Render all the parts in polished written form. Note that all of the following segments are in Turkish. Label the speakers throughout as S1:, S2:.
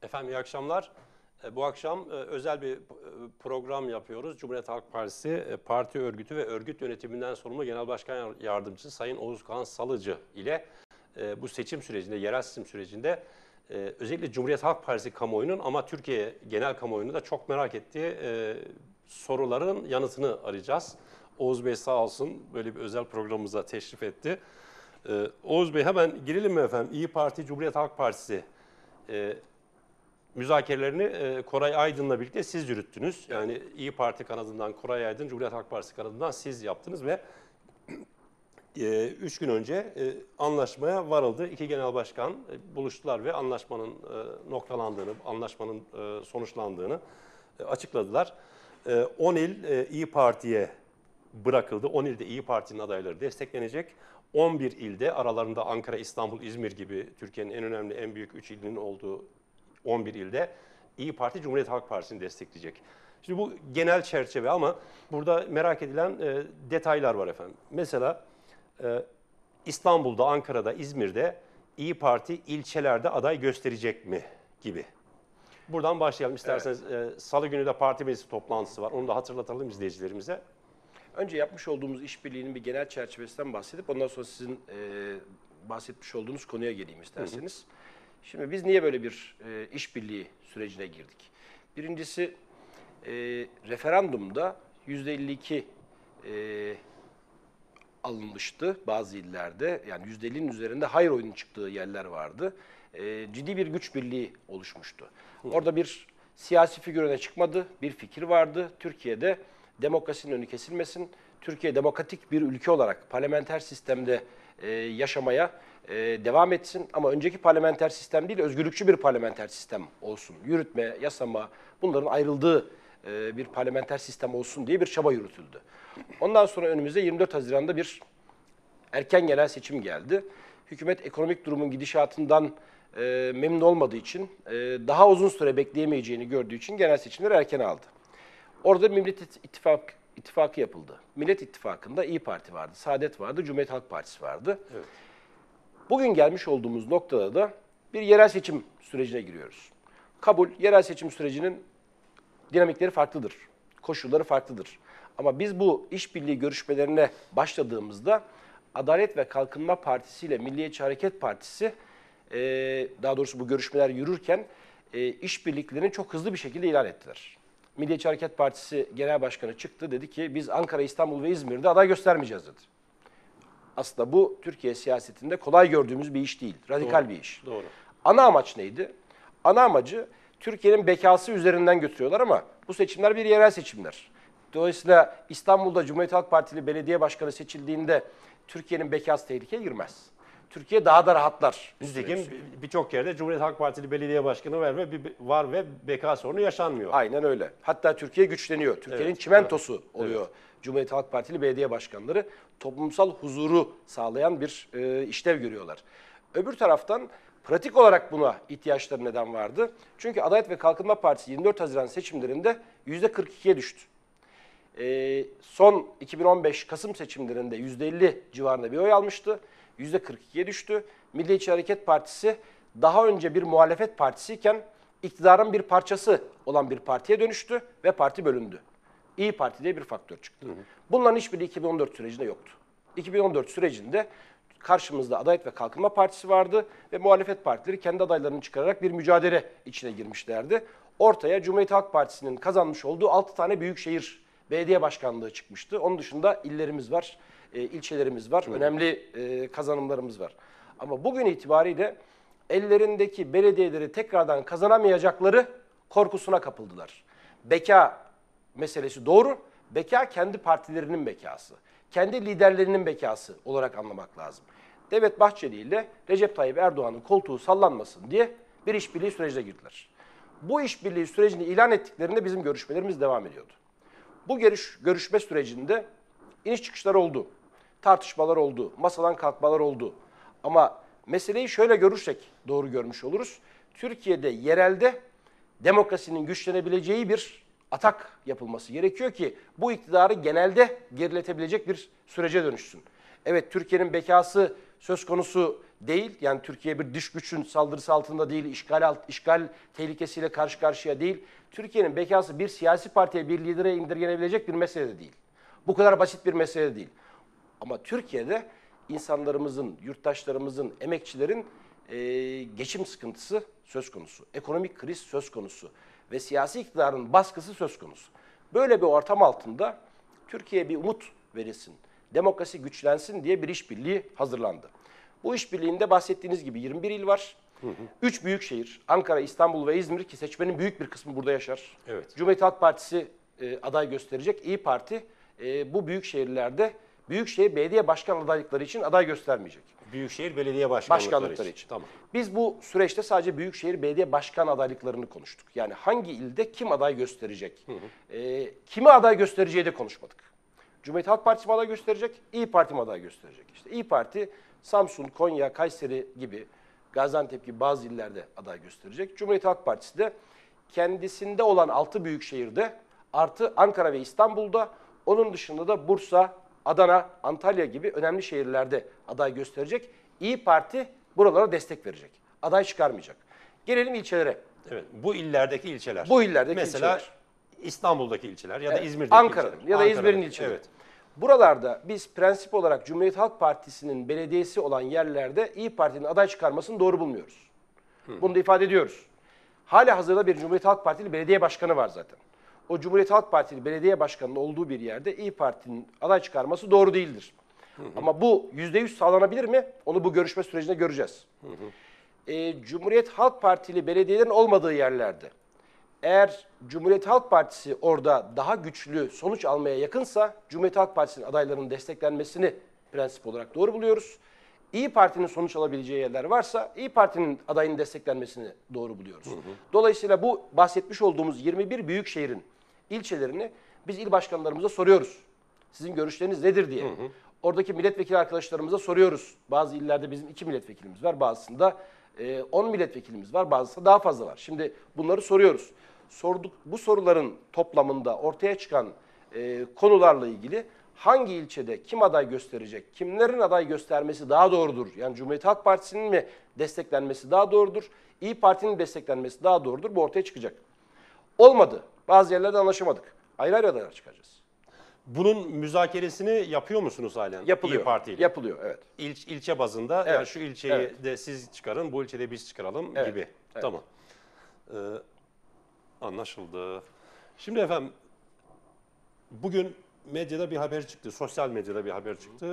S1: Efendim iyi akşamlar. Bu akşam özel bir program yapıyoruz. Cumhuriyet Halk Partisi Parti Örgütü ve Örgüt Yönetiminden Sorumlu Genel Başkan Yardımcısı Sayın Oğuzkan Salıcı ile bu seçim sürecinde, yerel seçim sürecinde özellikle Cumhuriyet Halk Partisi kamuoyunun ama Türkiye genel kamuoyunu da çok merak ettiği soruların yanıtını arayacağız. Oğuz Bey sağ olsun böyle bir özel programımıza teşrif etti. Oğuz Bey hemen girelim mi efendim? İyi Parti, Cumhuriyet Halk Partisi müzakerelerini Koray Aydın'la birlikte siz yürüttünüz. Yani İyi Parti kanadından Koray Aydın, Cumhuriyet Halk Partisi kanadından siz yaptınız ve 3 gün önce anlaşmaya varıldı. İki genel başkan buluştular ve anlaşmanın noktalandığını, anlaşmanın sonuçlandığını açıkladılar. 10 il İyi Parti'ye bırakıldı. 10 ilde İyi Parti'nin adayları desteklenecek. 11 ilde aralarında Ankara, İstanbul, İzmir gibi Türkiye'nin en önemli, en büyük 3 ilinin olduğu 11 ilde İyi Parti Cumhuriyet Halk Partisi'ni destekleyecek. Şimdi bu genel çerçeve ama burada merak edilen detaylar var efendim. Mesela İstanbul'da, Ankara'da, İzmir'de İyi Parti ilçelerde aday gösterecek mi gibi. Buradan başlayalım isterseniz. Evet. Salı günü de parti meclisi toplantısı var. Onu da hatırlatalım izleyicilerimize.
S2: Önce yapmış olduğumuz işbirliğinin bir genel çerçevesinden bahsedip ondan sonra sizin bahsetmiş olduğunuz konuya geleyim isterseniz. Hı hı. Şimdi biz niye böyle bir işbirliği sürecine girdik? Birincisi referandumda %52 alınmıştı bazı illerde. Yani %50'nin üzerinde hayır oyunun çıktığı yerler vardı. Ciddi bir güç birliği oluşmuştu. Orada bir siyasi figür öne çıkmadı, bir fikir vardı. Türkiye'de demokrasinin önü kesilmesin, Türkiye demokratik bir ülke olarak parlamenter sistemde yaşamaya devam etsin. Ama önceki parlamenter sistem değil, özgürlükçü bir parlamenter sistem olsun. Yürütme, yasama, bunların ayrıldığı bir parlamenter sistem olsun diye bir çaba yürütüldü. Ondan sonra önümüzde 24 Haziran'da bir erken genel seçim geldi. Hükümet ekonomik durumun gidişatından memnun olmadığı için, daha uzun süre bekleyemeyeceğini gördüğü için genel seçimleri erken aldı. Orada Millet İttifakı yapıldı. Millet İttifakı'nda İyi Parti vardı, Saadet vardı, Cumhuriyet Halk Partisi vardı. Evet. Bugün gelmiş olduğumuz noktada da bir yerel seçim sürecine giriyoruz. Kabul, yerel seçim sürecinin dinamikleri farklıdır, koşulları farklıdır. Ama biz bu işbirliği görüşmelerine başladığımızda Adalet ve Kalkınma Partisi ile Milliyetçi Hareket Partisi, daha doğrusu bu görüşmeler yürürken işbirliklerini çok hızlı bir şekilde ilan ettiler. Milliyetçi Hareket Partisi Genel Başkanı çıktı, dedi ki biz Ankara, İstanbul ve İzmir'de aday göstermeyeceğiz dedi. Aslında bu Türkiye siyasetinde kolay gördüğümüz bir iş değil, radikal bir iş.
S1: Doğru.
S2: Ana amaç neydi? Ana amacı Türkiye'nin bekası üzerinden götürüyorlar ama bu seçimler bir yerel seçimler. Dolayısıyla İstanbul'da Cumhuriyet Halk Partili belediye başkanı seçildiğinde Türkiye'nin bekası tehlikeye girmez. Türkiye daha da rahatlar.
S1: Nitekim birçok yerde Cumhuriyet Halk Partili belediye başkanı var ve beka sorunu yaşanmıyor.
S2: Aynen öyle. Hatta Türkiye güçleniyor. Türkiye'nin evet, çimentosu oluyor. Evet. Cumhuriyet Halk Partili belediye başkanları toplumsal huzuru sağlayan bir işlev görüyorlar. Öbür taraftan pratik olarak buna ihtiyaçları neden vardı? Çünkü Adalet ve Kalkınma Partisi 24 Haziran seçimlerinde %42'ye düştü. Son 2015 Kasım seçimlerinde %50 civarında bir oy almıştı. %42'ye düştü. Milliyetçi Hareket Partisi daha önce bir muhalefet partisiyken iktidarın bir parçası olan bir partiye dönüştü ve parti bölündü. İyi Parti diye bir faktör çıktı. Bunların hiçbiri 2014 sürecinde yoktu. 2014 sürecinde karşımızda Adalet ve Kalkınma Partisi vardı ve muhalefet partileri kendi adaylarını çıkararak bir mücadele içine girmişlerdi. Ortaya Cumhuriyet Halk Partisi'nin kazanmış olduğu 6 tane büyükşehir belediye başkanlığı çıkmıştı. Onun dışında illerimiz var, ilçelerimiz var, önemli kazanımlarımız var. Ama bugün itibariyle ellerindeki belediyeleri tekrardan kazanamayacakları korkusuna kapıldılar. Beka meselesi doğru. Beka kendi partilerinin bekası, kendi liderlerinin bekası olarak anlamak lazım. Devlet Bahçeli ile Recep Tayyip Erdoğan'ın koltuğu sallanmasın diye bir işbirliği sürecine girdiler. Bu işbirliği sürecini ilan ettiklerinde bizim görüşmelerimiz devam ediyordu. Bu görüşme sürecinde iniş çıkışlar oldu, tartışmalar oldu, masadan kalkmalar oldu. Ama meseleyi şöyle görürsek doğru görmüş oluruz. Türkiye'de yerelde demokrasinin güçlenebileceği bir atak yapılması gerekiyor ki bu iktidarı genelde geriletebilecek bir sürece dönüşsün. Evet, Türkiye'nin bekası söz konusu değil. Yani Türkiye bir dış gücün saldırısı altında değil, işgal tehlikesiyle karşı karşıya değil. Türkiye'nin bekası bir siyasi partiye, bir lidere indirgenebilecek bir mesele de değil. Bu kadar basit bir mesele de değil. Ama Türkiye'de insanlarımızın, yurttaşlarımızın, emekçilerin geçim sıkıntısı söz konusu. Ekonomik kriz söz konusu. Ve siyasi iktidarın baskısı söz konusu. Böyle bir ortam altında Türkiye'ye bir umut verilsin, demokrasi güçlensin diye bir işbirliği hazırlandı. Bu işbirliğinde bahsettiğiniz gibi 21 il var. 3 büyük şehir, Ankara, İstanbul ve İzmir, ki seçmenin büyük bir kısmı burada yaşar.
S1: Evet.
S2: Cumhuriyet Halk Partisi aday gösterecek. İyi Parti bu büyük şehirlerde büyükşehir belediye başkan adaylıkları için aday göstermeyecek.
S1: Büyükşehir belediye başkanlıkları
S2: için.
S1: Tamam.
S2: Biz bu süreçte sadece büyükşehir belediye başkan adaylıklarını konuştuk. Yani hangi ilde kim aday gösterecek, kimi aday göstereceği de konuşmadık. Cumhuriyet Halk Partisi mi aday gösterecek, İyi Parti mi aday gösterecek? İşte İyi Parti Samsun, Konya, Kayseri gibi, Gaziantep gibi bazı illerde aday gösterecek. Cumhuriyet Halk Partisi de kendisinde olan 6 büyük şehirde artı Ankara ve İstanbul'da, onun dışında da Bursa, Adana, Antalya gibi önemli şehirlerde aday gösterecek. İyi Parti buralara destek verecek. Aday çıkarmayacak. Gelelim ilçelere.
S1: Evet. Bu illerdeki ilçeler.
S2: Bu illerdeki
S1: Mesela
S2: ilçeler.
S1: İstanbul'daki ilçeler ya da
S2: Evet,
S1: İzmir'deki
S2: Ankara'nın
S1: ilçeler.
S2: ya da İzmir'in
S1: Ankara'daki,
S2: ilçeleri.
S1: Evet.
S2: Buralarda biz prensip olarak Cumhuriyet Halk Partisi'nin belediyesi olan yerlerde İyi Parti'nin aday çıkarmasını doğru bulmuyoruz. Bunu da ifade ediyoruz. Hala hazırda bir Cumhuriyet Halk Partili belediye başkanı var zaten. O Cumhuriyet Halk Partili belediye başkanının olduğu bir yerde İyi Parti'nin aday çıkarması doğru değildir. Ama bu %100 sağlanabilir mi? Onu bu görüşme sürecinde göreceğiz. Cumhuriyet Halk Partili belediyelerin olmadığı yerlerde, eğer Cumhuriyet Halk Partisi orada daha güçlü sonuç almaya yakınsa Cumhuriyet Halk Partisi'nin adaylarının desteklenmesini prensip olarak doğru buluyoruz. İyi Parti'nin sonuç alabileceği yerler varsa İyi Parti'nin adayının desteklenmesini doğru buluyoruz. Dolayısıyla bu bahsetmiş olduğumuz 21 büyük şehrin ilçelerini biz il başkanlarımıza soruyoruz. Sizin görüşleriniz nedir diye. Oradaki milletvekili arkadaşlarımıza soruyoruz. Bazı illerde bizim 2 milletvekilimiz var, bazısında 10 milletvekilimiz var, bazısında daha fazla var. Şimdi bunları soruyoruz. Bu soruların toplamında ortaya çıkan konularla ilgili hangi ilçede kim aday gösterecek, kimlerin aday göstermesi daha doğrudur? Yani Cumhuriyet Halk Partisi'nin mi desteklenmesi daha doğrudur, İyi Parti'nin desteklenmesi daha doğrudur? Bu ortaya çıkacak. Olmadı. Bazı yerlerde anlaşamadık. Ayrı ayrı adaylar çıkaracağız.
S1: Bunun müzakeresini yapıyor musunuz halen?
S2: Yapılıyor.
S1: İyi Parti ile.
S2: Yapılıyor, evet.
S1: İlçe bazında
S2: Evet,
S1: yani şu ilçeyi de siz çıkarın, bu ilçede biz çıkaralım gibi.
S2: Evet.
S1: Tamam. Anlaşıldı. Şimdi efendim, bugün medyada bir haber çıktı, sosyal medyada bir haber çıktı.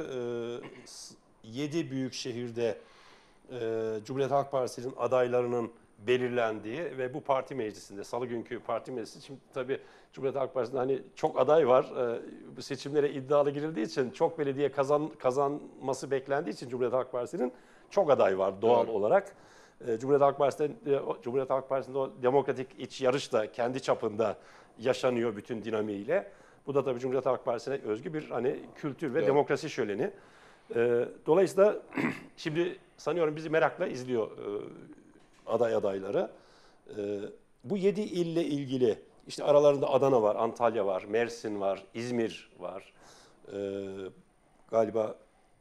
S1: 7 büyük şehirde Cumhuriyet Halk Partisi'nin adaylarının belirlendiği ve bu parti meclisinde, salı günkü parti meclisi, şimdi tabii Cumhuriyet Halk Partisi'nde hani çok aday var, bu seçimlere iddialı girildiği için, çok belediye kazanması beklendiği için Cumhuriyet Halk Partisi'nin çok aday var doğal olarak. Cumhuriyet Halk Partisi'nde o demokratik iç yarış da kendi çapında yaşanıyor bütün dinamiğiyle. Bu da tabii Cumhuriyet Halk Partisi'ne özgü bir hani kültür ve demokrasi şöleni. Dolayısıyla şimdi sanıyorum bizi merakla izliyor adayları. Bu 7 ille ilgili işte aralarında Adana var, Antalya var, Mersin var, İzmir var. Galiba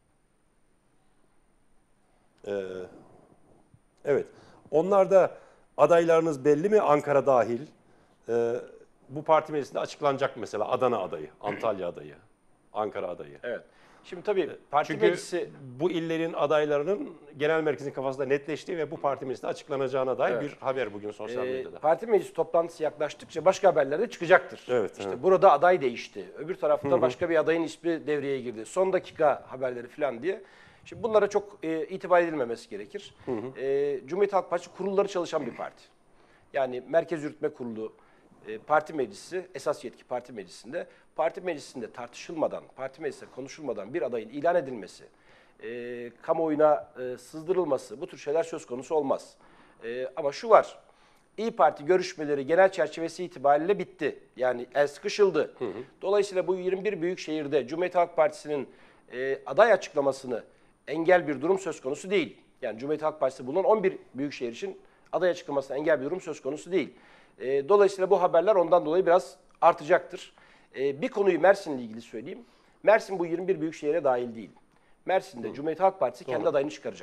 S1: evet. Onlarda adaylarınız belli mi? Ankara dahil. Bu parti meclisinde açıklanacak mesela Adana adayı, Antalya adayı, Ankara adayı.
S2: Evet. Şimdi tabii parti
S1: Çünkü
S2: meclisi...
S1: bu illerin adaylarının genel merkezin kafasında netleştiği ve bu parti meclisinde açıklanacağına dair bir haber bugün sosyal medyada.
S2: Parti meclisi toplantısı yaklaştıkça başka haberler de çıkacaktır.
S1: Evet,
S2: İşte
S1: evet.
S2: Burada aday değişti. Öbür tarafta başka bir adayın ismi devreye girdi. Son dakika haberleri falan diye. Şimdi bunlara çok itibar edilmemesi gerekir. Cumhuriyet Halk Partisi kurulları çalışan bir parti. Yani Merkez Yürütme Kurulu, parti meclisi, esas yetki parti meclisinde tartışılmadan, parti meclisinde konuşulmadan bir adayın ilan edilmesi, kamuoyuna sızdırılması, bu tür şeyler söz konusu olmaz. Ama şu var, İyi Parti görüşmeleri genel çerçevesi itibariyle bitti. Yani el sıkışıldı. Dolayısıyla bu 21 büyük şehirde Cumhuriyet Halk Partisi'nin aday açıklamasını engel bir durum söz konusu değil. Yani Cumhuriyet Halk Partisi bulunan 11 büyük şehir için aday açıklamasına engel bir durum söz konusu değil. Dolayısıyla bu haberler ondan dolayı biraz artacaktır. Bir konuyu Mersin'le ilgili söyleyeyim. Mersin bu 21 büyük şehire dahil değil. Mersin'de Cumhuriyet Halk Partisi kendi adayını çıkaracak.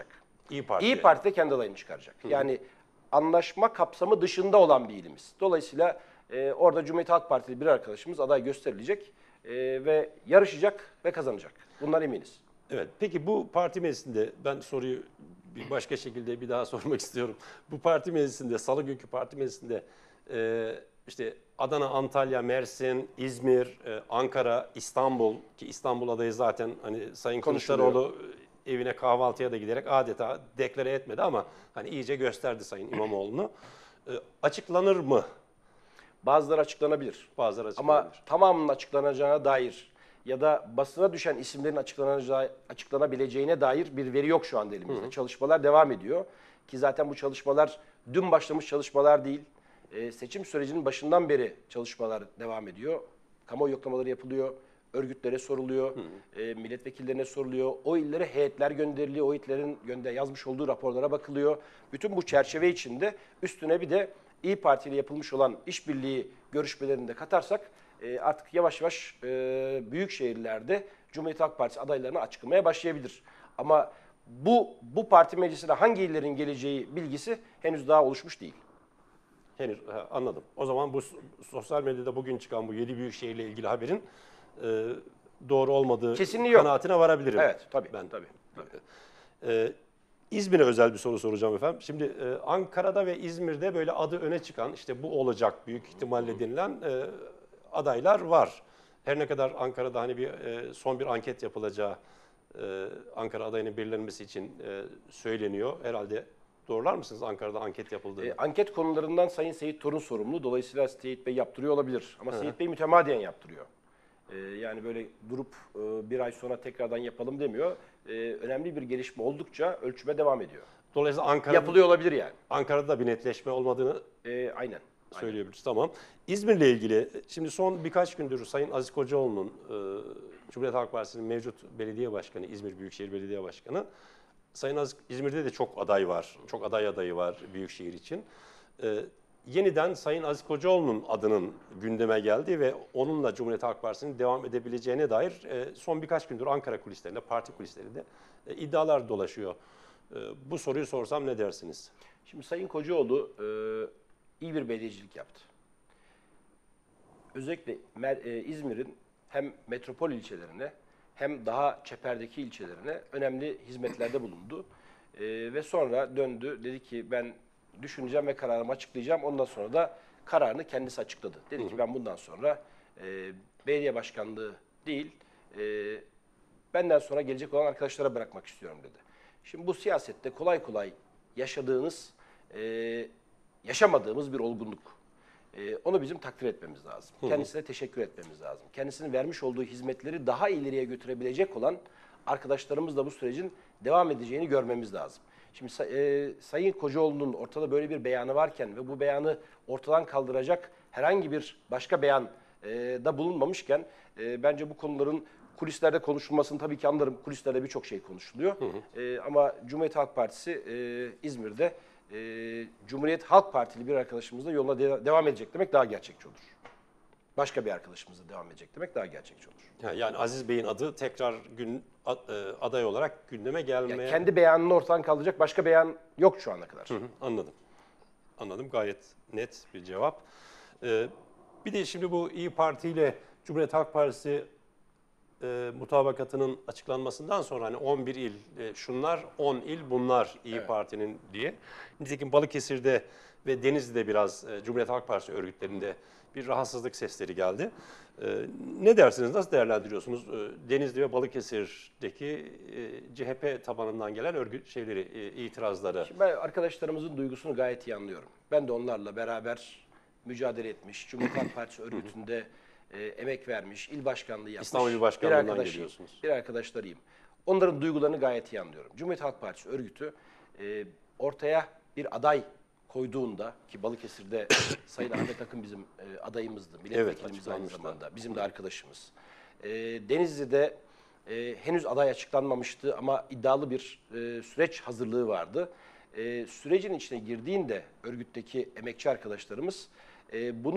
S1: İyi Parti.
S2: İyi Parti de kendi adayını çıkaracak. Yani anlaşma kapsamı dışında olan bir ilimiz. Dolayısıyla orada Cumhuriyet Halk Partili bir arkadaşımız aday gösterilecek ve yarışacak ve kazanacak. Bundan eminiz.
S1: Evet. Peki bu parti meclisinde ben soruyu bir başka şekilde bir daha sormak istiyorum. Bu parti meclisinde, Salı günkü parti meclisinde işte Adana, Antalya, Mersin, İzmir, Ankara, İstanbul ki İstanbul adayı zaten hani Sayın
S2: Konuşuluyor.
S1: Kılıçdaroğlu evine kahvaltıya da giderek adeta deklare etmedi ama hani iyice gösterdi Sayın İmamoğlu'nu. Açıklanır mı?
S2: Bazıları açıklanabilir.
S1: Bazıları
S2: Ama
S1: açıklanabilir.
S2: tamamının açıklanacağına dair ya da basına düşen isimlerin açıklanabileceğine dair bir veri yok şu anda elimizde. Çalışmalar devam ediyor. Ki zaten bu çalışmalar dün başlamış çalışmalar değil. Seçim sürecinin başından beri çalışmalar devam ediyor. Kamuoyu yoklamaları yapılıyor. Örgütlere soruluyor. Milletvekillerine soruluyor. O illere heyetler gönderiliyor. O illerin yazmış olduğu raporlara bakılıyor. Bütün bu çerçeve içinde üstüne bir de İyi Parti ile yapılmış olan işbirliği görüşmelerini de katarsak artık yavaş yavaş büyük şehirlerde Cumhuriyet Halk Partisi adaylarını açıklamaya başlayabilir. Ama bu parti meclisine hangi illerin geleceği bilgisi henüz daha oluşmuş değil.
S1: Henüz anladım. O zaman bu sosyal medyada bugün çıkan bu 7 büyük şehirle ilgili haberin doğru olmadığı
S2: Kesinliği yok.
S1: kanaatine varabilirim.
S2: Evet, tabii.
S1: Ben
S2: tabii.
S1: İzmir'e özel bir soru soracağım efendim. Şimdi Ankara'da ve İzmir'de böyle adı öne çıkan işte bu olacak büyük ihtimalle denilen adaylar var. Her ne kadar Ankara'da hani bir son bir anket yapılacağı Ankara adayının belirlenmesi için söyleniyor. Herhalde doğrular mısınız Ankara'da anket yapıldığını?
S2: Anket konularından Sayın Seyit Torun sorumlu. Dolayısıyla Seyit Bey yaptırıyor olabilir. Ama Seyit Bey mütemadiyen yaptırıyor. Yani böyle durup bir ay sonra tekrardan yapalım demiyor. Önemli bir gelişme oldukça ölçüme devam ediyor.
S1: Dolayısıyla
S2: Yapılıyor olabilir yani.
S1: Ankara'da da bir netleşme olmadığını
S2: Aynen.
S1: söyleyebiliriz. Tamam. İzmir'le ilgili şimdi son birkaç gündür Sayın Aziz Kocaoğlu'nun Cumhuriyet Halk Partisi'nin mevcut belediye başkanı, İzmir Büyükşehir Belediye Başkanı. Sayın Aziz, İzmir'de de çok aday var. Çok adayı var Büyükşehir için. Yeniden Sayın Aziz Kocaoğlu'nun adının gündeme geldi ve onunla Cumhuriyet Halk Partisi'nin devam edebileceğine dair son birkaç gündür Ankara kulislerinde, parti kulislerinde iddialar dolaşıyor. Bu soruyu sorsam ne dersiniz?
S2: Şimdi Sayın Kocaoğlu iyi bir belediyecilik yaptı. Özellikle İzmir'in hem metropol ilçelerine hem daha çeperdeki ilçelerine önemli hizmetlerde bulundu. Ve sonra döndü, dedi ki ben düşüneceğim ve kararımı açıklayacağım. Ondan sonra da kararını kendisi açıkladı. Dedi ki ben bundan sonra belediye başkanlığı değil, benden sonra gelecek olan arkadaşlara bırakmak istiyorum dedi. Şimdi bu siyasette kolay kolay yaşadığınız, yaşamadığımız bir olgunluk. Onu bizim takdir etmemiz lazım. Kendisine teşekkür etmemiz lazım. Kendisinin vermiş olduğu hizmetleri daha ileriye götürebilecek olan arkadaşlarımızla bu sürecin devam edeceğini görmemiz lazım. Şimdi Sayın Kocaoğlu'nun ortada böyle bir beyanı varken ve bu beyanı ortadan kaldıracak herhangi bir başka beyan da bulunmamışken bence bu konuların kulislerde konuşulmasını tabii ki anlarım. Kulislerde birçok şey konuşuluyor. Ama Cumhuriyet Halk Partisi İzmir'de Cumhuriyet Halk Partili bir arkadaşımızla yoluna devam edecek demek daha gerçekçi olur. Başka bir arkadaşımızla devam edecek demek daha gerçekçi olur.
S1: Yani Aziz Bey'in adı tekrar aday olarak gündeme gelmeye...
S2: Yani kendi beyanını ortadan kaldıracak başka beyan yok şu ana kadar.
S1: Anladım. Anladım. Gayet net bir cevap. Bir de şimdi bu İyi Parti ile Cumhuriyet Halk Partisi mutabakatının açıklanmasından sonra hani 11 il şunlar, 10 il bunlar İyi Parti'nin diye. Nitekim Balıkesir'de ve Denizli'de biraz Cumhuriyet Halk Partisi örgütlerinde bir rahatsızlık sesleri geldi. Ne dersiniz, nasıl değerlendiriyorsunuz Denizli ve Balıkesir'deki CHP tabanından gelen itirazları?
S2: Şimdi ben arkadaşlarımızın duygusunu gayet iyi anlıyorum. Ben de onlarla beraber mücadele etmiş, Cumhuriyet Halk Partisi örgütünde emek vermiş, il başkanlığı yapmış
S1: İstanbul İl Başkanlığı'ndan geliyorsunuz.
S2: Bir arkadaşlarıyım. Onların duygularını gayet iyi anlıyorum. Cumhuriyet Halk Partisi örgütü ortaya bir aday koyduğunda ki Balıkesir'de Sayın Ahmet Akın bizim adayımızdı. Milletvekilimiz aynı zamanda. Bizim de arkadaşımız. Denizli'de henüz aday açıklanmamıştı ama iddialı bir süreç hazırlığı vardı. Sürecin içine girdiğinde örgütteki emekçi arkadaşlarımız bunun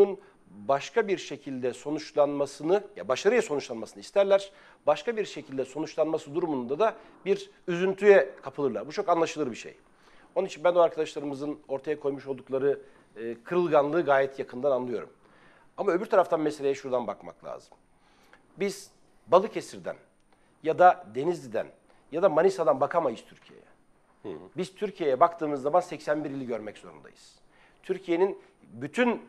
S2: başka bir şekilde sonuçlanmasını, ya başarıya sonuçlanmasını isterler. Başka bir şekilde sonuçlanması durumunda da bir üzüntüye kapılırlar. Bu çok anlaşılır bir şey. Onun için ben o arkadaşlarımızın ortaya koymuş oldukları kırılganlığı gayet yakından anlıyorum. Ama öbür taraftan meseleye şuradan bakmak lazım. Biz Balıkesir'den ya da Denizli'den ya da Manisa'dan bakamayız Türkiye'ye. Biz Türkiye'ye baktığımız zaman 81 ili görmek zorundayız. Türkiye'nin bütün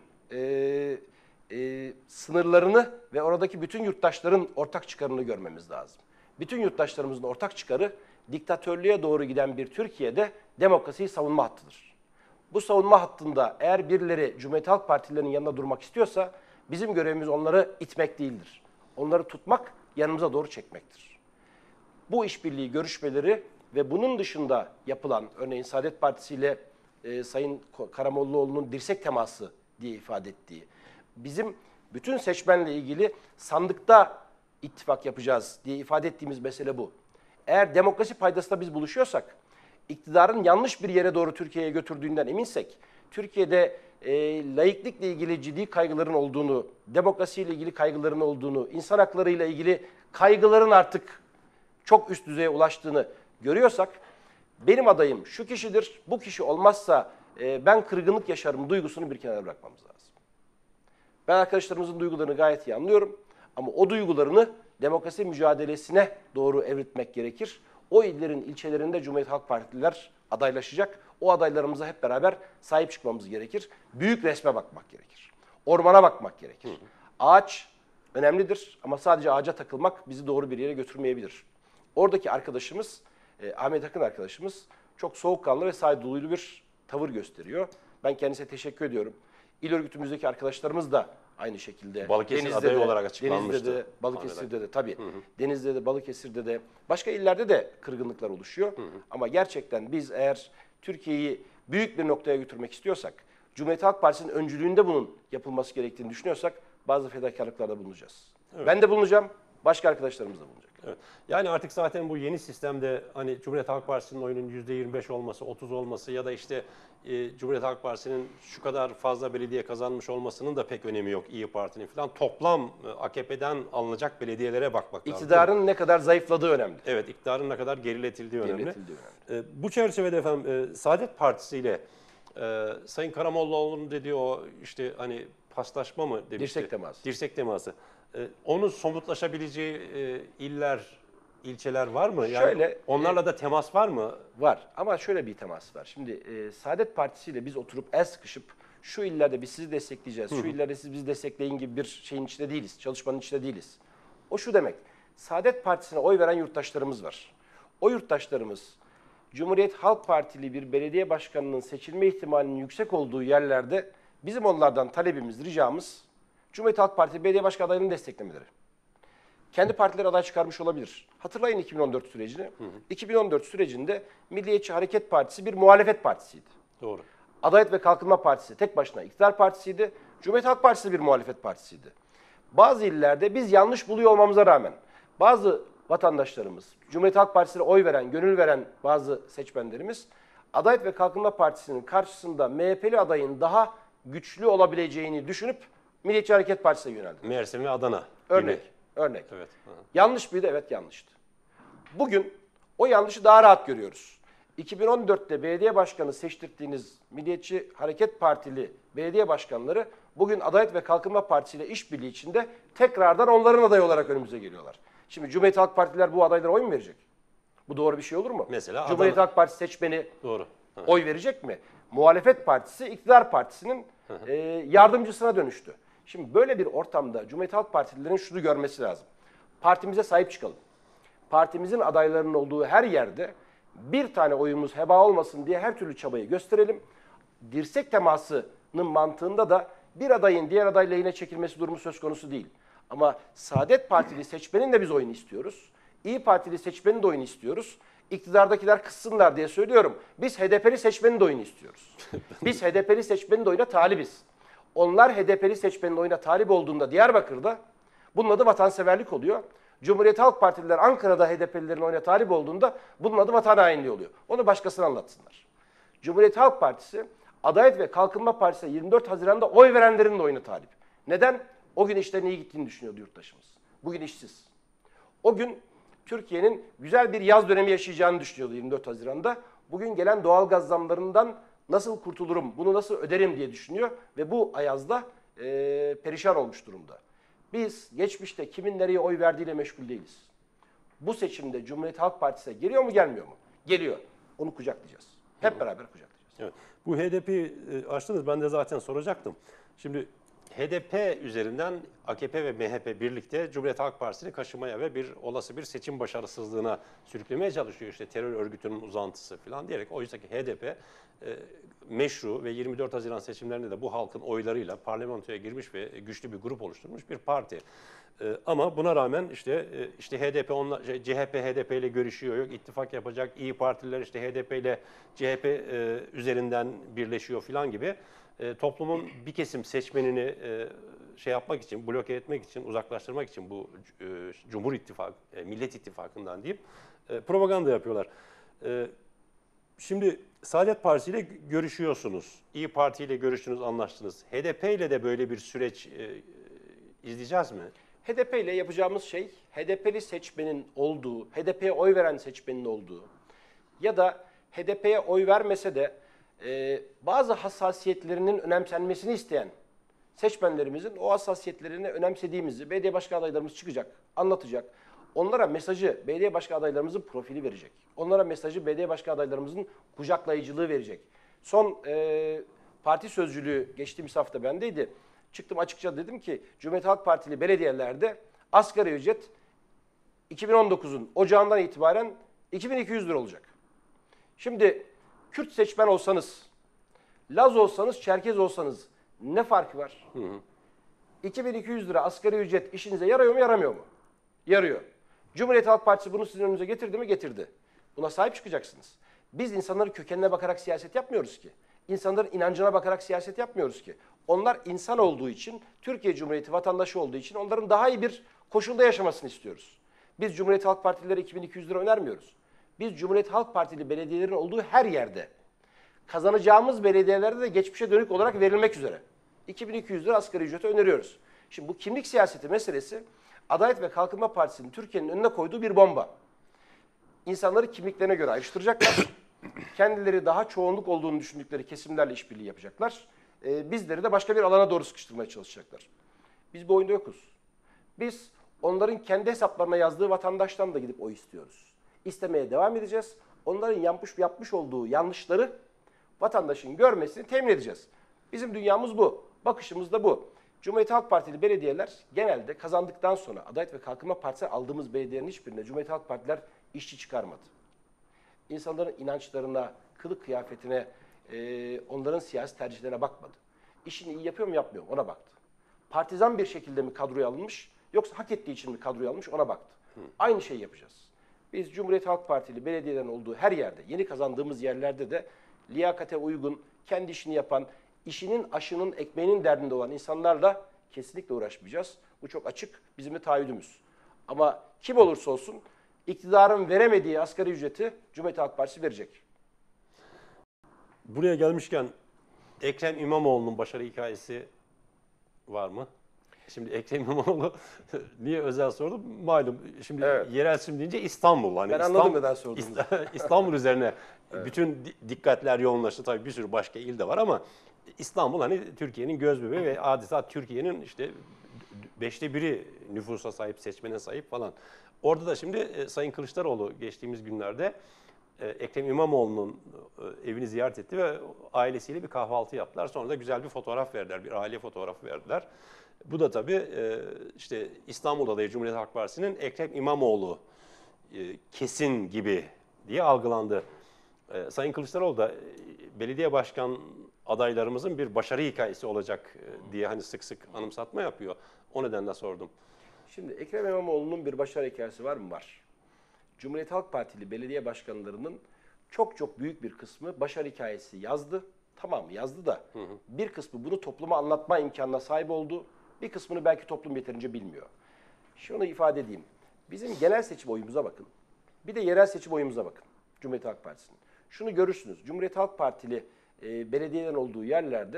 S2: sınırlarını ve oradaki bütün yurttaşların ortak çıkarını görmemiz lazım. Bütün yurttaşlarımızın ortak çıkarı diktatörlüğe doğru giden bir Türkiye'de demokrasiyi savunma hattıdır. Bu savunma hattında eğer birileri Cumhuriyet Halk Partililerinin yanında durmak istiyorsa bizim görevimiz onları itmek değildir. Onları tutmak, yanımıza doğru çekmektir. Bu işbirliği görüşmeleri ve bunun dışında yapılan, örneğin Saadet Partisi ile Sayın Karamollaoğlu'nun dirsek teması diye ifade ettiği, bizim bütün seçmenle ilgili sandıkta ittifak yapacağız diye ifade ettiğimiz mesele bu. Eğer demokrasi paydasında biz buluşuyorsak, iktidarın yanlış bir yere doğru Türkiye'ye götürdüğünden eminsek, Türkiye'de laiklikle ilgili ciddi kaygıların olduğunu, demokrasiyle ilgili kaygıların olduğunu, insan haklarıyla ilgili kaygıların artık çok üst düzeye ulaştığını görüyorsak, benim adayım şu kişidir, bu kişi olmazsa ben kırgınlık yaşarım duygusunu bir kenara bırakmamız lazım. Ben arkadaşlarımızın duygularını gayet iyi anlıyorum ama o duygularını demokrasi mücadelesine doğru evritmek gerekir. O illerin, ilçelerinde Cumhuriyet Halk Partililer adaylaşacak. O adaylarımıza hep beraber sahip çıkmamız gerekir. Büyük resme bakmak gerekir. Ormana bakmak gerekir. Ağaç önemlidir ama sadece ağaca takılmak bizi doğru bir yere götürmeyebilir. Oradaki arkadaşımız, Ahmet Akın arkadaşımız çok soğukkanlı ve saygılı bir tavır gösteriyor. Ben kendisine teşekkür ediyorum. İl örgütümüzdeki arkadaşlarımız da aynı şekilde.
S1: Balıkesir adayı olarak açıklanmıştı.
S2: Denizli'de de, Balıkesir'de de tabii. Denizli'de de, Balıkesir'de de, başka illerde de kırgınlıklar oluşuyor. Ama gerçekten biz eğer Türkiye'yi büyük bir noktaya götürmek istiyorsak, Cumhuriyet Halk Partisi'nin öncülüğünde bunun yapılması gerektiğini düşünüyorsak bazı fedakarlıklarda bulunacağız. Evet. Ben de bulunacağım, başka arkadaşlarımız da bulunacak.
S1: Evet. Yani artık zaten bu yeni sistemde hani Cumhuriyet Halk Partisi'nin oyunun %25 olması, 30 olması ya da işte Cumhuriyet Halk Partisi'nin şu kadar fazla belediye kazanmış olmasının da pek önemi yok. İYİ Parti'nin falan. Toplam AKP'den alınacak belediyelere bakmak lazım.
S2: İktidarın ne kadar zayıfladığı önemli.
S1: Evet, iktidarın ne kadar geriletildiği önemli. Bu çerçevede efendim Saadet Partisi ile Sayın Karamollaoğlu'nun dediği o işte hani paslaşma mı demişti?
S2: Dirsek teması.
S1: Dirsek teması. Onun somutlaşabileceği iller, ilçeler var mı? Yani
S2: şöyle,
S1: onlarla da temas var mı?
S2: Var ama şöyle bir temas var. Şimdi Saadet Partisi ile biz oturup el sıkışıp şu illerde biz sizi destekleyeceğiz, şu illerde siz bizi destekleyin gibi bir şeyin içinde değiliz, çalışmanın içinde değiliz. O şu demek, Saadet Partisi'ne oy veren yurttaşlarımız var. O yurttaşlarımız Cumhuriyet Halk Partili bir belediye başkanının seçilme ihtimalinin yüksek olduğu yerlerde bizim onlardan talebimiz, ricamız Cumhuriyet Halk Partili belediye başkan adaylarını desteklemeleri. Kendi partileri aday çıkarmış olabilir. Hatırlayın 2014 sürecini. 2014 sürecinde Milliyetçi Hareket Partisi bir muhalefet partisiydi.
S1: Doğru.
S2: Adalet ve Kalkınma Partisi tek başına iktidar partisiydi. Cumhuriyet Halk Partisi bir muhalefet partisiydi. Bazı illerde biz yanlış buluyor olmamıza rağmen bazı vatandaşlarımız, Cumhuriyet Halk Partisi'ne oy veren, gönül veren bazı seçmenlerimiz Adalet ve Kalkınma Partisi'nin karşısında MHP'li adayın daha güçlü olabileceğini düşünüp Milliyetçi Hareket Partisi'ne yöneldi.
S1: Mersin ve Adana.
S2: Örnek. Örnek.
S1: Evet.
S2: Yanlış mıydı? Evet, yanlıştı. Bugün o yanlışı daha rahat görüyoruz. 2014'te belediye başkanı seçtirdiğiniz Milliyetçi Hareket Partili belediye başkanları bugün Adalet ve Kalkınma Partisi ile işbirliği içinde tekrardan onların adayı olarak önümüze geliyorlar. Şimdi Cumhuriyet Halk Partiler bu adaylara oy mu verecek? Bu doğru bir şey olur mu?
S1: Mesela
S2: Cumhuriyet Halk Partisi seçmeni
S1: doğru.
S2: oy verecek mi? Muhalefet Partisi iktidar partisinin yardımcısına dönüştü. Şimdi böyle bir ortamda Cumhuriyet Halk Partililerin şunu görmesi lazım. Partimize sahip çıkalım. Partimizin adaylarının olduğu her yerde bir tane oyumuz heba olmasın diye her türlü çabayı gösterelim. Dirsek temasının mantığında da bir adayın diğer aday lehine çekilmesi durumu söz konusu değil. Ama Saadet Partili seçmenin de biz oyunu istiyoruz. İYİ Partili seçmenin de oyunu istiyoruz. İktidardakiler kızsınlar diye söylüyorum. Biz HDP'li seçmenin de oyunu istiyoruz. Biz HDP'li seçmenin de oyuna talibiz. Onlar HDP'li seçmenin oyuna talip olduğunda Diyarbakır'da bunun adı vatanseverlik oluyor. Cumhuriyet Halk Partililer Ankara'da HDP'lilerin oyuna talip olduğunda bunun adı vatan hainliği oluyor. Onu başkasına anlatsınlar. Cumhuriyet Halk Partisi, Adalet ve Kalkınma Partisi'ne 24 Haziran'da oy verenlerin de oyuna talip. Neden? O gün işlerin iyi gittiğini düşünüyordu yurttaşımız. Bugün işsiz. O gün Türkiye'nin güzel bir yaz dönemi yaşayacağını düşünüyordu 24 Haziran'da. Bugün gelen doğalgaz zamlarından nasıl kurtulurum, bunu nasıl öderim diye düşünüyor ve bu ayazda perişan olmuş durumda. Biz geçmişte kimin nereye oy verdiğiyle meşgul değiliz. Bu seçimde Cumhuriyet Halk Partisi'ne geliyor mu gelmiyor mu? Geliyor. Onu kucaklayacağız. Hep beraber kucaklayacağız.
S1: Evet. Bu HDP'yi açtınız, ben de zaten soracaktım. Şimdi HDP üzerinden AKP ve MHP birlikte Cumhuriyet Halk Partisi'ni kaşımaya ve olası bir seçim başarısızlığına sürüklemeye çalışıyor. İşte terör örgütünün uzantısı falan diyerek. Oysa ki HDP meşru ve 24 Haziran seçimlerinde de bu halkın oylarıyla parlamentoya girmiş ve güçlü bir grup oluşturmuş bir parti. Ama buna rağmen işte HDP CHP HDP ile görüşüyor, yok ittifak yapacak. İyi Partililer işte HDP ile CHP üzerinden birleşiyor falan gibi. Toplumun bir kesim seçmenini şey yapmak için, bloke etmek için, uzaklaştırmak için bu Cumhur İttifakı, Millet İttifakı'ndan deyip propaganda yapıyorlar. Şimdi Saadet Partisi ile görüşüyorsunuz. İyi Parti ile görüştünüz, anlaştınız. HDP ile de böyle bir süreç izleyeceğiz mi?
S2: HDP ile yapacağımız şey, HDP'li seçmenin olduğu, HDP'ye oy veren seçmenin olduğu ya da HDP'ye oy vermese de bazı hassasiyetlerinin önemsenmesini isteyen seçmenlerimizin o hassasiyetlerini önemsediğimizi belediye başkan adaylarımız çıkacak, anlatacak. Onlara mesajı belediye başkan adaylarımızın profili verecek. Onlara mesajı belediye başkan adaylarımızın kucaklayıcılığı verecek. Son parti sözcülüğü geçtiğimiz hafta bendeydi. Çıktım açıkça dedim ki Cumhuriyet Halk Partili belediyelerde asgari ücret 2019'un ocağından itibaren 2200 lira olacak. Şimdi Kürt seçmen olsanız, Laz olsanız, Çerkez olsanız ne farkı var? 2200 lira asgari ücret işinize yarıyor mu, yaramıyor mu? Yarıyor. Cumhuriyet Halk Partisi bunu sizin önünüze getirdi mi? Getirdi. Buna sahip çıkacaksınız. Biz insanların kökenine bakarak siyaset yapmıyoruz ki. İnsanların inancına bakarak siyaset yapmıyoruz ki. Onlar insan olduğu için, Türkiye Cumhuriyeti vatandaşı olduğu için onların daha iyi bir koşulda yaşamasını istiyoruz. Biz Cumhuriyet Halk Partililere 2200 lira önermiyoruz. Biz Cumhuriyet Halk Partili belediyelerin olduğu her yerde, kazanacağımız belediyelerde de geçmişe dönük olarak verilmek üzere 2200 lira asgari ücreti öneriyoruz. Şimdi bu kimlik siyaseti meselesi Adalet ve Kalkınma Partisi'nin Türkiye'nin önüne koyduğu bir bomba. İnsanları kimliklerine göre ayrıştıracaklar. Kendileri daha çoğunluk olduğunu düşündükleri kesimlerle işbirliği yapacaklar. Bizleri de başka bir alana doğru sıkıştırmaya çalışacaklar. Biz bu oyunda yokuz. Biz onların kendi hesaplarına yazdığı vatandaştan da gidip oy istiyoruz. İstemeye devam edeceğiz. Onların yapmış olduğu yanlışları vatandaşın görmesini temin edeceğiz. Bizim dünyamız bu. Bakışımız da bu. Cumhuriyet Halk Partili belediyeler genelde kazandıktan sonra Adalet ve Kalkınma Partisi aldığımız belediyelerin hiçbirine Cumhuriyet Halk Partiler işçi çıkarmadı. İnsanların inançlarına, kılık kıyafetine, onların siyasi tercihlerine bakmadı. İşini iyi yapıyor mu yapmıyor mu ona baktı. Partizan bir şekilde mi kadroya alınmış yoksa hak ettiği için mi kadroya alınmış ona baktı. Aynı şeyi yapacağız. Biz Cumhuriyet Halk Partili belediyelerin olduğu her yerde, yeni kazandığımız yerlerde de liyakate uygun, kendi işini yapan, işinin, aşının, ekmeğinin derdinde olan insanlarla kesinlikle uğraşmayacağız. Bu çok açık, bizim de taahhüdümüz. Ama kim olursa olsun iktidarın veremediği asgari ücreti Cumhuriyet Halk Partisi verecek.
S1: Buraya gelmişken Ekrem İmamoğlu'nun başarı hikayesi var mı? Şimdi Ekrem İmamoğlu niye özel sordum? Malum şimdi yerel seçim deyince İstanbul. Hani
S2: ben anladım neden sorduğunuzu.
S1: İstanbul üzerine bütün dikkatler yoğunlaştı. Tabii bir sürü başka il de var ama İstanbul hani Türkiye'nin göz bebeği ve adeta Türkiye'nin işte 1/5 nüfusa sahip, seçmene sahip falan. Orada da şimdi Sayın Kılıçdaroğlu geçtiğimiz günlerde Ekrem İmamoğlu'nun evini ziyaret etti ve ailesiyle bir kahvaltı yaptılar. Sonra da güzel bir fotoğraf verdiler, bir aile fotoğrafı verdiler. Bu da tabii işte İstanbul adayı Cumhuriyet Halk Partisi'nin Ekrem İmamoğlu kesin gibi diye algılandı. Sayın Kılıçdaroğlu da belediye başkan adaylarımızın bir başarı hikayesi olacak diye hani sık sık anımsatma yapıyor. O nedenle sordum.
S2: Şimdi Ekrem İmamoğlu'nun bir başarı hikayesi var mı? Var. Cumhuriyet Halk Partili belediye başkanlarının çok büyük bir kısmı başarı hikayesi yazdı. Tamam yazdı da bir kısmı bunu topluma anlatma imkanına sahip oldu. Bir kısmını belki toplum yeterince bilmiyor. Şunu ifade edeyim. Bizim genel seçim oyumuza bakın. Bir de yerel seçim oyumuza bakın. Cumhuriyet Halk Partisi'nin. Şunu görürsünüz. Cumhuriyet Halk Partili belediyelerin olduğu yerlerde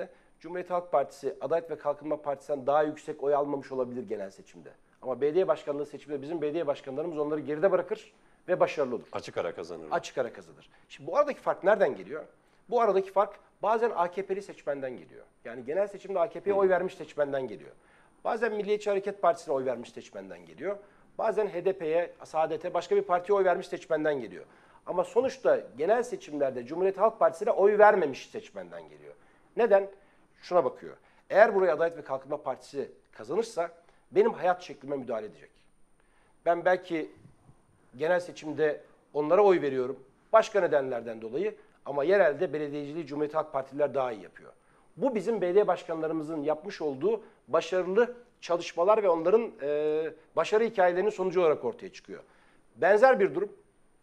S2: Cumhuriyet Halk Partisi Adalet ve Kalkınma Partisi'nden daha yüksek oy almamış olabilir genel seçimde. Ama belediye başkanlığı seçiminde bizim belediye başkanlarımız onları geride bırakır ve başarılı olur.
S1: Açık ara kazanır.
S2: Açık ara kazanır. Şimdi bu aradaki fark nereden geliyor? Bu aradaki fark bazen AKP'li seçmenden geliyor. Yani genel seçimde AKP'ye oy vermiş seçmenden geliyor. Bazen Milliyetçi Hareket Partisi'ne oy vermiş seçmenden geliyor. Bazen HDP'ye, Saadet'e, başka bir partiye oy vermiş seçmenden geliyor. Ama sonuçta genel seçimlerde Cumhuriyet Halk Partisi'ne oy vermemiş seçmenden geliyor. Neden? Şuna bakıyor. Eğer buraya Adalet ve Kalkınma Partisi kazanırsa benim hayat şeklime müdahale edecek. Ben belki genel seçimde onlara oy veriyorum. Başka nedenlerden dolayı ama yerelde belediyeciliği Cumhuriyet Halk Partililer daha iyi yapıyor. Bu bizim belediye başkanlarımızın yapmış olduğu başarılı çalışmalar ve onların başarı hikayelerinin sonucu olarak ortaya çıkıyor. Benzer bir durum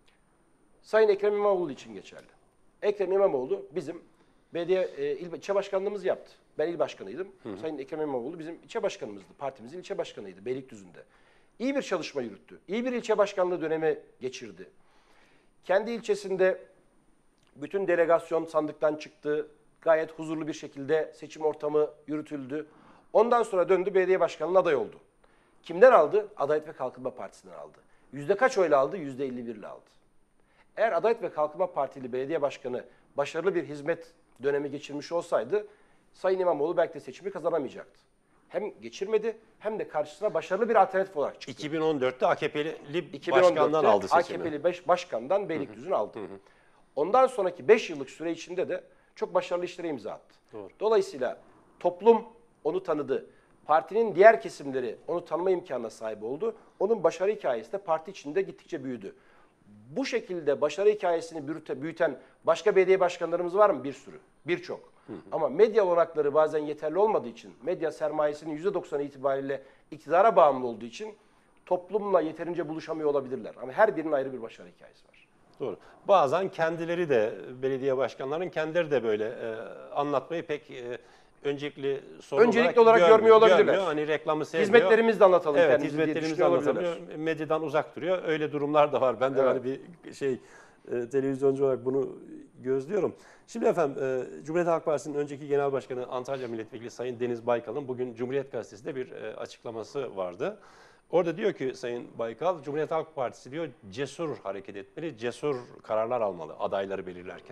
S2: Sayın Ekrem İmamoğlu için geçerli. Ekrem İmamoğlu bizim belediye ilçe başkanlığımızı yaptı. Ben il başkanıydım. Sayın Ekrem İmamoğlu bizim ilçe başkanımızdı. Partimizin ilçe başkanıydı Beylikdüzü'nde. İyi bir çalışma yürüttü. İyi bir ilçe başkanlığı dönemi geçirdi. Kendi ilçesinde bütün delegasyon sandıktan çıktı. Gayet huzurlu bir şekilde seçim ortamı yürütüldü. Ondan sonra döndü belediye başkanlığına aday oldu. Kimden aldı? Adalet ve Kalkınma Partisi'nden aldı. Yüzde kaç oyla aldı? %51 ile aldı. Eğer Adalet ve Kalkınma Partili belediye başkanı başarılı bir hizmet dönemi geçirmiş olsaydı Sayın İmamoğlu belki de seçimi kazanamayacaktı. Hem geçirmedi hem de karşısına başarılı bir alternatif olarak çıktı.
S1: 2014'te AKP'li başkandan aldı seçimi.
S2: AKP'li başkandan Beylikdüzü'nü aldı. Ondan sonraki 5 yıllık süre içinde de çok başarılı işlere imza attı.
S1: Doğru.
S2: Dolayısıyla toplum onu tanıdı. Partinin diğer kesimleri onu tanıma imkanına sahip oldu. Onun başarı hikayesi de parti içinde gittikçe büyüdü. Bu şekilde başarı hikayesini büyüten başka belediye başkanlarımız var mı? Bir sürü, birçok. Ama medya olanakları bazen yeterli olmadığı için, medya sermayesinin %90'ı itibariyle iktidara bağımlı olduğu için toplumla yeterince buluşamıyor olabilirler. Ama her birinin ayrı bir başarı hikayesi var.
S1: Doğru. Bazen kendileri de, belediye başkanlarının kendileri de böyle anlatmayı pek öncelikli sorun
S2: Öncelikli olarak görmüyor olabilirler.
S1: Hani reklamı sevmiyor.
S2: Hizmetlerimizi de anlatalım
S1: Evet,
S2: kendimizi diye
S1: hizmetlerimizi
S2: düşünüyor
S1: anlatamıyor.
S2: olabilirler.
S1: Medyadan uzak duruyor. Öyle durumlar da var. Ben de
S2: Evet.
S1: böyle bir televizyoncu olarak bunu gözlüyorum. Şimdi efendim Cumhuriyet Halk Partisi'nin önceki genel başkanı Antalya Milletvekili Sayın Deniz Baykal'ın bugün Cumhuriyet Gazetesi'nde bir açıklaması vardı. Orada diyor ki Sayın Baykal, Cumhuriyet Halk Partisi diyor cesur hareket etmeli, cesur kararlar almalı adayları belirlerken.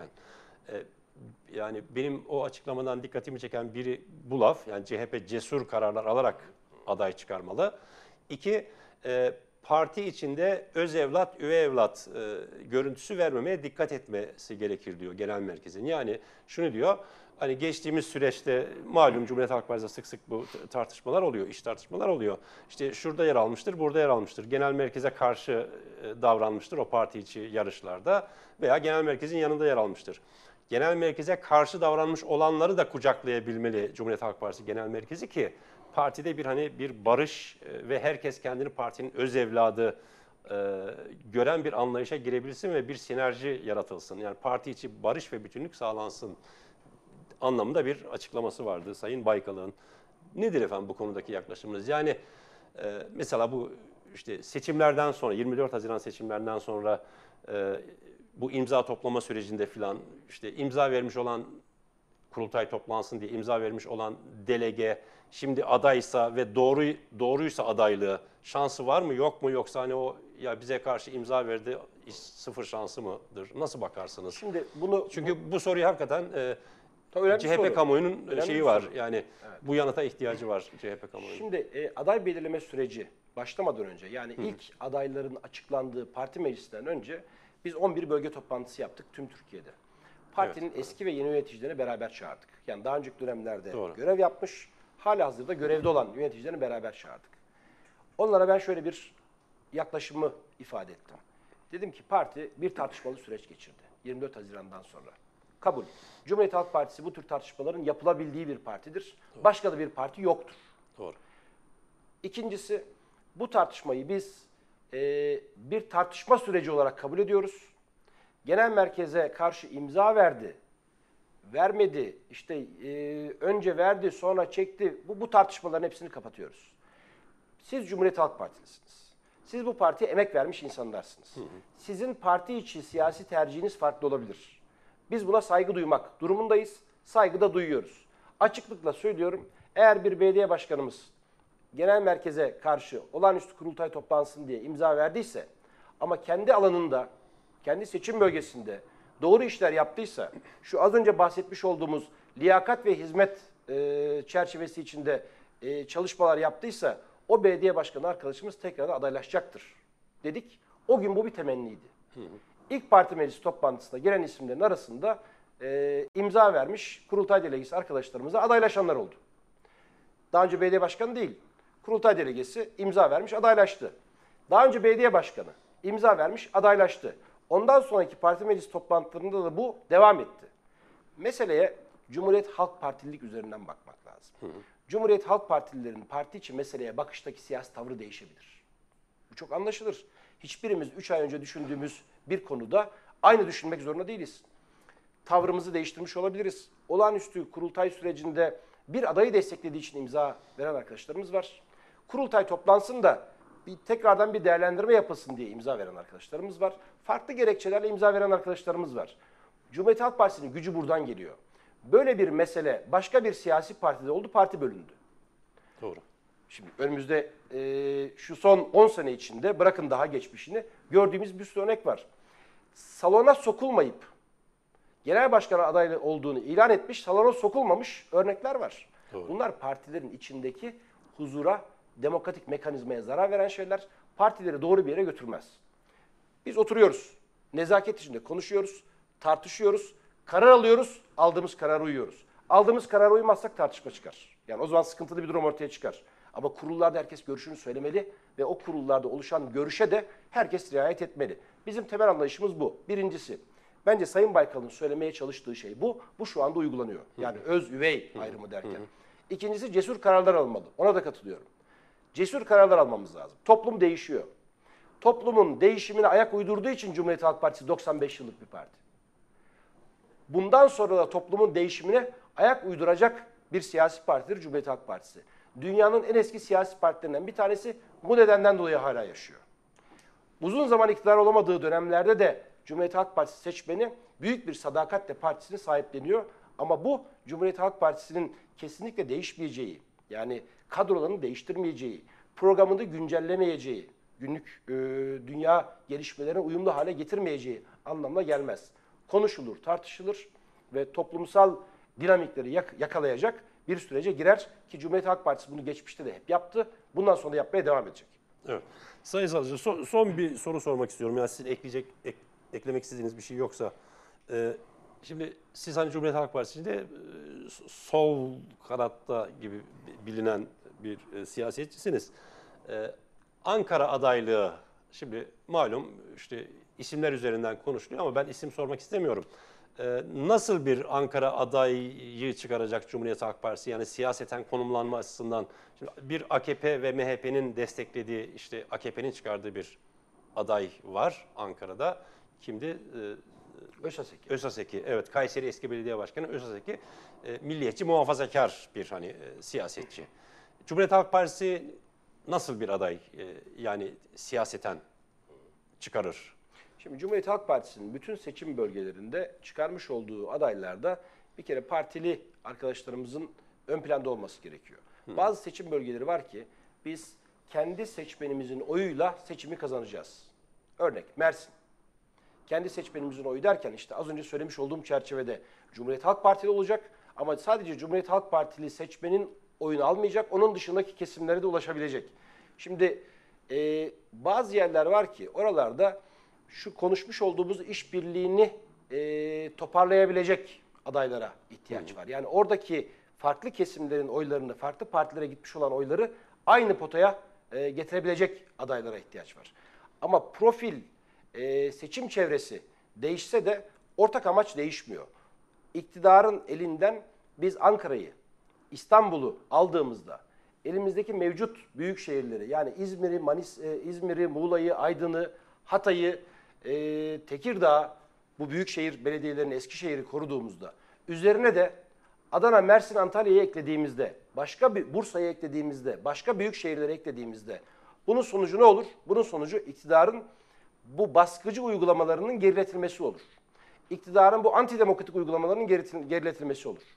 S1: Yani benim o açıklamadan dikkatimi çeken biri bu laf. Yani CHP cesur kararlar alarak aday çıkarmalı. İki, parti içinde öz evlat, üvey evlat görüntüsü vermemeye dikkat etmesi gerekir diyor genel merkezin. Yani şunu diyor, hani geçtiğimiz süreçte malum Cumhuriyet Halk Partisi'nde sık sık bu tartışmalar oluyor, iş tartışmalar oluyor. İşte şurada yer almıştır, burada yer almıştır. Genel merkeze karşı davranmıştır o parti içi yarışlarda veya genel merkezin yanında yer almıştır. Genel merkeze karşı davranmış olanları da kucaklayabilmeli Cumhuriyet Halk Partisi genel merkezi ki partide bir barış ve herkes kendini partinin öz evladı gören bir anlayışa girebilsin ve bir sinerji yaratılsın. Yani parti içi barış ve bütünlük sağlansın anlamında bir açıklaması vardı Sayın Baykal'ın. Nedir efendim bu konudaki yaklaşımınız? Yani mesela bu işte seçimlerden sonra 24 Haziran seçimlerinden sonra bu imza toplama sürecinde filan işte imza vermiş olan kurultay toplansın diye imza vermiş olan delege şimdi adaysa ve doğruysa adaylığı şansı var mı yok mu yoksa hani o ya bize karşı imza verdi sıfır şansı mıdır? Nasıl bakarsınız?
S2: Şimdi
S1: Çünkü bu soruyu hakikaten CHP
S2: soru.
S1: kamuoyunun
S2: Önemli
S1: şeyi
S2: bir
S1: var.
S2: soru.
S1: Yani
S2: Evet.
S1: bu yanıta ihtiyacı var CHP kamuoyunun.
S2: Şimdi aday belirleme süreci başlamadan önce yani ilk adayların açıklandığı parti meclisinden önce biz 11 bölge toplantısı yaptık tüm Türkiye'de. Partinin eski ve yeni yöneticilerini beraber çağırdık. Yani daha önceki dönemlerde
S1: Doğru.
S2: görev yapmış, halihazırda görevde olan yöneticilerini beraber çağırdık. Onlara ben şöyle bir yaklaşımı ifade ettim. Dedim ki parti bir tartışmalı süreç geçirdi 24 Haziran'dan sonra. Kabul. Cumhuriyet Halk Partisi bu tür tartışmaların yapılabildiği bir partidir.
S1: Doğru.
S2: Başka da bir parti yoktur.
S1: Doğru.
S2: İkincisi, bu tartışmayı biz bir tartışma süreci olarak kabul ediyoruz. Genel merkeze karşı imza verdi, vermedi, işte önce verdi, sonra çekti. Bu tartışmaların hepsini kapatıyoruz. Siz Cumhuriyet Halk Partilisiniz. Siz bu partiye emek vermiş insanlarsınız. Sizin parti içi siyasi tercihiniz farklı olabilir. Biz buna saygı duymak durumundayız, saygı da duyuyoruz. Açıklıkla söylüyorum, eğer bir belediye başkanımız genel merkeze karşı olağanüstü kurultay toplansın diye imza verdiyse ama kendi alanında, kendi seçim bölgesinde doğru işler yaptıysa, şu az önce bahsetmiş olduğumuz liyakat ve hizmet çerçevesi içinde çalışmalar yaptıysa o belediye başkanı arkadaşımız tekrar adaylaşacaktır dedik. O gün bu bir temenniydi. İlk parti meclisi toplantısına gelen isimlerin arasında imza vermiş kurultay delegesi arkadaşlarımıza adaylaşanlar oldu. Daha önce belediye başkanı değil, kurultay delegesi imza vermiş, adaylaştı. Daha önce belediye başkanı imza vermiş, adaylaştı. Ondan sonraki parti meclis toplantılarında da bu devam etti. Meseleye Cumhuriyet Halk Partililik üzerinden bakmak lazım. Cumhuriyet Halk Partililerin parti içi meseleye bakıştaki siyasi tavrı değişebilir. Bu çok anlaşılır. Hiçbirimiz 3 ay önce düşündüğümüz bir konuda aynı düşünmek zorunda değiliz. Tavrımızı değiştirmiş olabiliriz. Olağanüstü kurultay sürecinde bir adayı desteklediği için imza veren arkadaşlarımız var. Kurultay toplansın da tekrardan bir değerlendirme yapılsın diye imza veren arkadaşlarımız var. Farklı gerekçelerle imza veren arkadaşlarımız var. Cumhuriyet Halk Partisi'nin gücü buradan geliyor. Böyle bir mesele başka bir siyasi partide oldu, parti bölündü.
S1: Doğru.
S2: Şimdi önümüzde şu son 10 sene içinde, bırakın daha geçmişini, gördüğümüz bir sürü örnek var. Salona sokulmayıp genel başkan adaylı olduğunu ilan etmiş, salona sokulmamış örnekler var.
S1: Doğru.
S2: Bunlar partilerin içindeki huzura, demokratik mekanizmaya zarar veren şeyler, partileri doğru bir yere götürmez. Biz oturuyoruz, nezaket içinde konuşuyoruz, tartışıyoruz, karar alıyoruz, aldığımız karara uyuyoruz. Aldığımız karara uymazsak tartışma çıkar. Yani o zaman sıkıntılı bir durum ortaya çıkar. Ama kurullarda herkes görüşünü söylemeli ve o kurullarda oluşan görüşe de herkes riayet etmeli. Bizim temel anlayışımız bu. Birincisi, bence Sayın Baykal'ın söylemeye çalıştığı şey bu. Bu şu anda uygulanıyor. Yani öz üvey ayrımı derken. İkincisi, cesur kararlar alınmalı. Ona da katılıyorum. Cesur kararlar almamız lazım. Toplum değişiyor. Toplumun değişimine ayak uydurduğu için Cumhuriyet Halk Partisi 95 yıllık bir parti. Bundan sonra da toplumun değişimine ayak uyduracak bir siyasi partidir Cumhuriyet Halk Partisi. Dünyanın en eski siyasi partilerinden bir tanesi bu nedenden dolayı hala yaşıyor. Uzun zaman iktidar olamadığı dönemlerde de Cumhuriyet Halk Partisi seçmeni büyük bir sadakatle partisini sahipleniyor. Ama bu Cumhuriyet Halk Partisi'nin kesinlikle değişmeyeceği, yani kadrolarını değiştirmeyeceği, programını güncellemeyeceği, günlük dünya gelişmelerine uyumlu hale getirmeyeceği anlamına gelmez. Konuşulur, tartışılır ve toplumsal dinamikleri yakalayacak bir sürece girer ki Cumhuriyet Halk Partisi bunu geçmişte de hep yaptı. Bundan sonra da yapmaya devam edecek.
S1: Evet. Sayın Salıcı, son bir soru sormak istiyorum. Yani sizin eklemek istediğiniz bir şey yoksa. Şimdi siz hani Cumhuriyet Halk Partisi'nde sol kanatta gibi bilinen bir siyasetçisiniz. Ankara adaylığı, şimdi malum işte isimler üzerinden konuşuluyor ama ben isim sormak istemiyorum. Nasıl bir Ankara adayı çıkaracak Cumhuriyet Halk Partisi? Yani siyaseten konumlanma açısından. Şimdi bir AKP ve MHP'nin desteklediği, işte AKP'nin çıkardığı bir aday var Ankara'da. Kimdi?
S2: Özaseki.
S1: Özaseki. Evet, Kayseri eski belediye başkanı Özaseki. Milliyetçi, muhafazakar bir siyasetçi. Cumhuriyet Halk Partisi nasıl bir aday yani siyaseten çıkarır?
S2: Şimdi Cumhuriyet Halk Partisi'nin bütün seçim bölgelerinde çıkarmış olduğu adaylarda bir kere partili arkadaşlarımızın ön planda olması gerekiyor. Bazı seçim bölgeleri var ki biz kendi seçmenimizin oyuyla seçimi kazanacağız. Örnek Mersin. Kendi seçmenimizin oyu derken işte az önce söylemiş olduğum çerçevede Cumhuriyet Halk Partili olacak ama sadece Cumhuriyet Halk Partili seçmenin oyunu almayacak, onun dışındaki kesimlere de ulaşabilecek. Şimdi bazı yerler var ki oralarda şu konuşmuş olduğumuz işbirliğini toparlayabilecek adaylara ihtiyaç var. Yani oradaki farklı kesimlerin oylarını, farklı partilere gitmiş olan oyları aynı potaya getirebilecek adaylara ihtiyaç var. Ama profil, seçim çevresi değişse de ortak amaç değişmiyor. İktidarın elinden biz Ankara'yı, İstanbul'u aldığımızda elimizdeki mevcut büyük şehirleri yani İzmir'i, Muğla'yı, Aydın'ı, Hatay'ı, Tekirdağ, bu büyükşehir belediyelerini, Eskişehir'i koruduğumuzda üzerine de Adana, Mersin, Antalya'yı eklediğimizde, başka bir Bursa'yı eklediğimizde, başka büyük şehirleri eklediğimizde bunun sonucu ne olur? Bunun sonucu iktidarın bu baskıcı uygulamalarının geriletilmesi olur. İktidarın bu antidemokratik uygulamalarının geriletilmesi olur.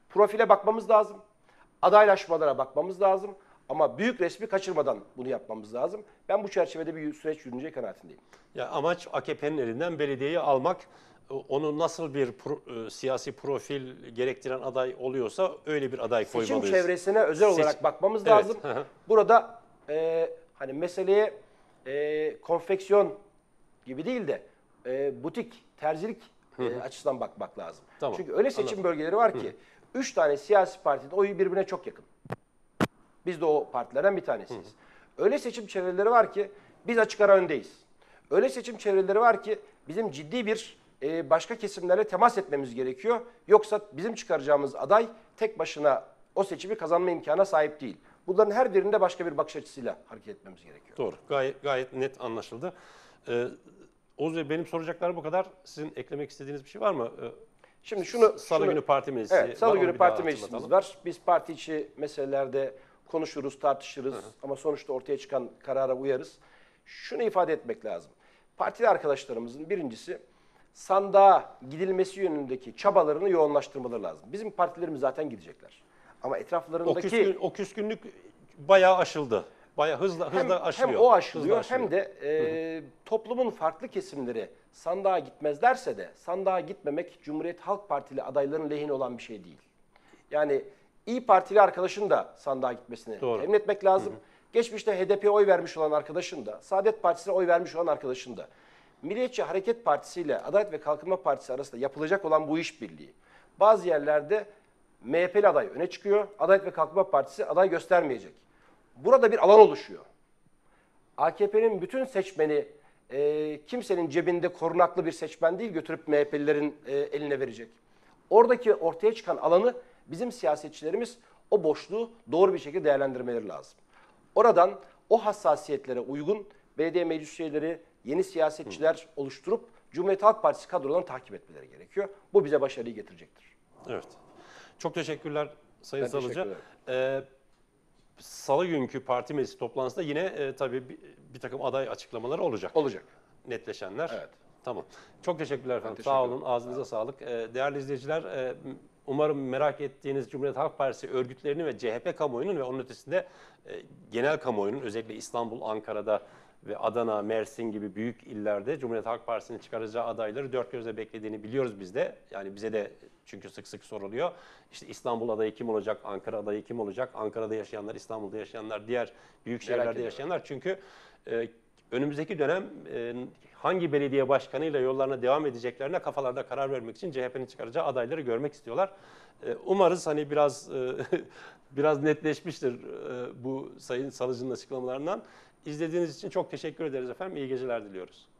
S2: Profile bakmamız lazım. Adaylaşmalara bakmamız lazım. Ama büyük resmi kaçırmadan bunu yapmamız lazım. Ben bu çerçevede bir süreç yürüneceği kanaatindeyim.
S1: Ya amaç AKP'nin elinden belediyeyi almak. Onu nasıl bir siyasi profil gerektiren aday oluyorsa öyle bir aday
S2: Seçim
S1: koymalıyız.
S2: çevresine özel olarak bakmamız
S1: Evet,
S2: lazım.
S1: hı hı.
S2: Burada hani meseleye konfeksiyon gibi değil de butik, terzilik açısından bakmak lazım.
S1: Tamam,
S2: Çünkü öyle seçim
S1: anladım.
S2: bölgeleri var ki 3 tane siyasi partinin oyu birbirine çok yakın. Biz de o partilerden bir tanesiyiz. Öyle seçim çevreleri var ki biz açık ara öndeyiz. Öyle seçim çevreleri var ki bizim ciddi bir başka kesimlerle temas etmemiz gerekiyor. Yoksa bizim çıkaracağımız aday tek başına o seçimi kazanma imkanına sahip değil. Bunların her birinde başka bir bakış açısıyla hareket etmemiz gerekiyor.
S1: Doğru. Gayet net anlaşıldı. Oğuz Bey, benim soracaklarım bu kadar. Sizin eklemek istediğiniz bir şey var mı?
S2: Şimdi şunu
S1: Salı günü parti meclisi
S2: Evet,
S1: var,
S2: Salı
S1: onu
S2: günü
S1: bir daha
S2: parti meclisimiz
S1: hatırlatalım.
S2: var. Biz parti içi meselelerde konuşuruz, tartışırız ama sonuçta ortaya çıkan karara uyarız. Şunu ifade etmek lazım. Partili arkadaşlarımızın birincisi sandığa gidilmesi yönündeki çabalarını yoğunlaştırmaları lazım. Bizim partilerimiz zaten gidecekler. Ama etraflarındaki
S1: O küskünlük bayağı aşıldı. Bayağı hızla aşılıyor.
S2: hem o aşılıyor
S1: Hızla
S2: hem de toplumun farklı kesimleri sandığa gitmezlerse de sandığa gitmemek Cumhuriyet Halk Partili adayların lehine olan bir şey değil. Yani İyi Partili arkadaşın da sandığa gitmesini
S1: Doğru.
S2: temin etmek lazım. Geçmişte HDP'ye oy vermiş olan arkadaşın da, Saadet Partisi'ne oy vermiş olan arkadaşın da, Milliyetçi Hareket Partisi ile Adalet ve Kalkınma Partisi arasında yapılacak olan bu işbirliği, bazı yerlerde MHP'li aday öne çıkıyor, Adalet ve Kalkınma Partisi aday göstermeyecek. Burada bir alan oluşuyor. AKP'nin bütün seçmeni kimsenin cebinde korunaklı bir seçmen değil, götürüp MHP'lilerin eline verecek. Oradaki ortaya çıkan alanı bizim siyasetçilerimiz o boşluğu doğru bir şekilde değerlendirmeleri lazım. Oradan o hassasiyetlere uygun belediye meclis üyeleri, yeni siyasetçiler oluşturup Cumhuriyet Halk Partisi kadrolarını takip etmeleri gerekiyor. Bu bize başarıyı getirecektir.
S1: Evet. Çok teşekkürler Sayın
S2: Ben teşekkür
S1: Salıcı.
S2: ederim.
S1: Salı günkü parti meclisi toplantısında yine tabii bir takım aday açıklamaları olacak.
S2: Olacak.
S1: Netleşenler.
S2: Evet.
S1: Tamam. Çok teşekkürler efendim.
S2: teşekkür
S1: Sağ
S2: ederim.
S1: olun. Ağzınıza sağlık. Değerli izleyiciler, umarım merak ettiğiniz Cumhuriyet Halk Partisi örgütlerinin ve CHP kamuoyunun ve onun ötesinde genel kamuoyunun, özellikle İstanbul, Ankara'da ve Adana, Mersin gibi büyük illerde Cumhuriyet Halk Partisi'nin çıkaracağı adayları dört gözle beklediğini biliyoruz biz de. Yani bize de çünkü sık sık soruluyor. İşte İstanbul adayı kim olacak, Ankara adayı kim olacak? Ankara'da yaşayanlar, İstanbul'da yaşayanlar, diğer büyük şehirlerde
S2: ediyorum.
S1: yaşayanlar. Çünkü önümüzdeki dönem hangi belediye başkanıyla yollarına devam edeceklerine kafalarda karar vermek için CHP'nin çıkaracağı adayları görmek istiyorlar. Umarız hani biraz biraz netleşmiştir bu Sayın Salıcı'nın açıklamalarından. İzlediğiniz için çok teşekkür ederiz efendim. İyi geceler diliyoruz.